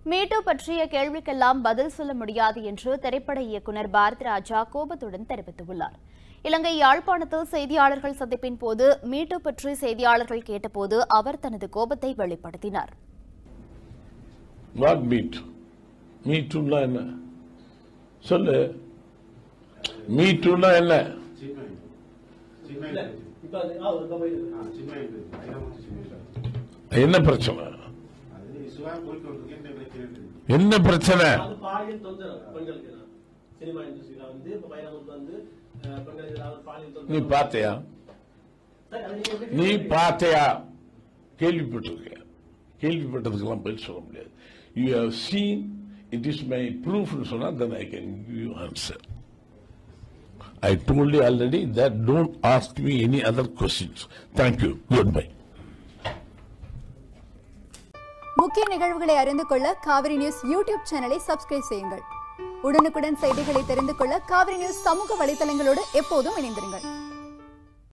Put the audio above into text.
மீட்டு பற்றிய கேள்விக்கெல்லாம் பதில் சொல்ல முடியாது என்று திரைப்பட இயக்குநர் பாரதி ராஜா கோபத்துடன் தெரிவித்துள்ளார். இலங்கை யாழ்ப்பாணத்தில் செய்தியாளர்கள் சந்திப்பின் போது மீட்டு பற்றி செய்தியாளர்கள் கேட்டபோது அவர் தனது கோபத்தை வெளிப்படுத்தினார். என்ன பிரச்சனை? என்ன பிரச்சனை? நீ பார்த்தியா? நீ பார்த்தியா? கேள்விப்பட்டிருக்க? கேள்விப்பட்டதுக்கெல்லாம் பதில் சொல்ல முடியாது. You have seen, it is my proof னு சொன்னா then I can give you answer. I told you already that don't ask me any other questions. Thank you. Goodbye. முக்கிய நிகழ்வுகளை அறிந்து கொள்ள காவிரி நியூஸ் யூடியூப் சேனலை சப்ஸ்கிரைப் செய்யுங்கள். உடனுக்குடன் செய்திகளை தெரிந்து கொள்ள காவிரி நியூஸ் சமூக வலைதளங்களோடு எப்போதும் இணைந்திருங்கள்.